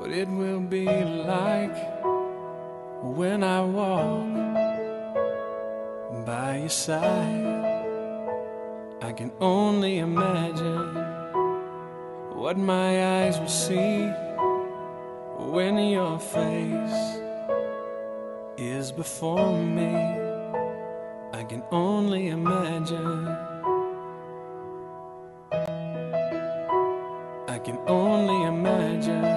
what it will be like when I walk by your side. I can only imagine what my eyes will see when your face is before me. I can only imagine. I can only imagine.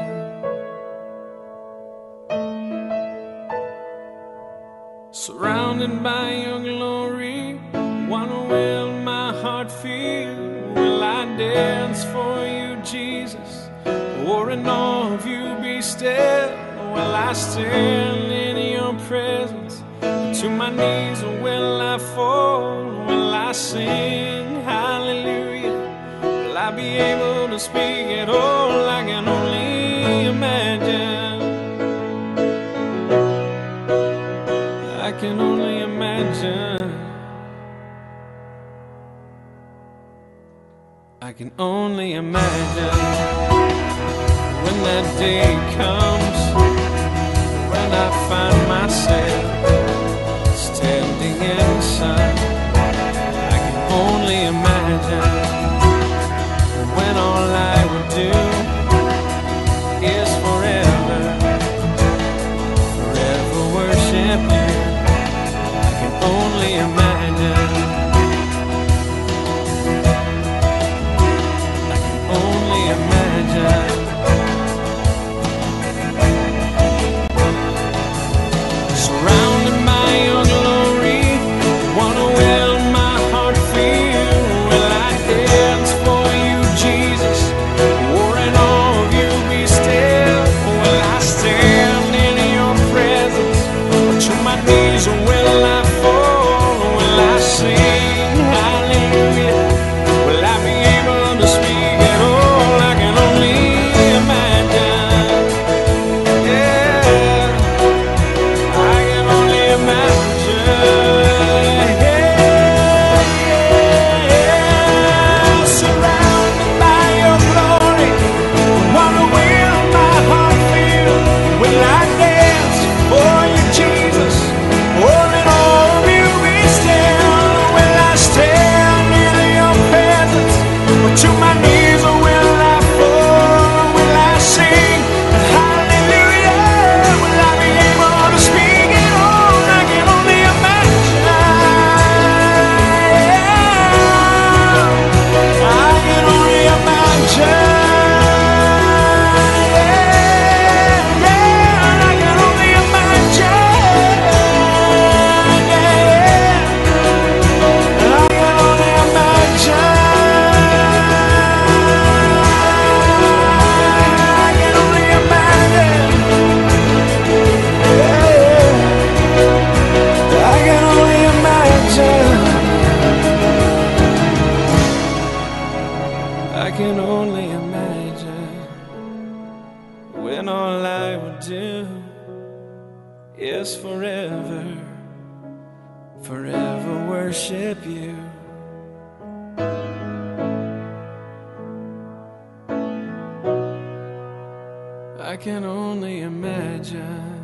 Surrounded by your glory, wonder will my heart feel? Will I dance for you, Jesus? Or in awe of you be still? Will I stand in your presence? To my knees or will I fall? Will I sing hallelujah? Will I be able to speak at all? I can only imagine. I can only imagine. I can only imagine when that day comes, when I find myself standing in the sun. I can only imagine when all I would do is forever, forever worship you. I can only imagine. I can only imagine. Surrounded by your glory, wonder will my heart feel? Will I dance for you, Jesus? Or in awe of you be still? Will I stand in your presence? Or to my knees, or will I fall? Will I sing hallelujah? Will I be able to speak at all? I can only imagine. Yeah, I can only imagine. Yeah, surrounded by your glory, wonder will my heart feel? Will I dance for you, Jesus? Or in all of you be still? Will I stand in your presence? Or to my knees, or will I fall? Will I sing hallelujah? Will I be able to speak at all? I can only imagine. I can only imagine. Yeah, I can only imagine. Yeah, I can only imagine. I can only imagine. Yeah, I can only imagine. I can only imagine when all I would do is forever, forever worship you. I can only imagine.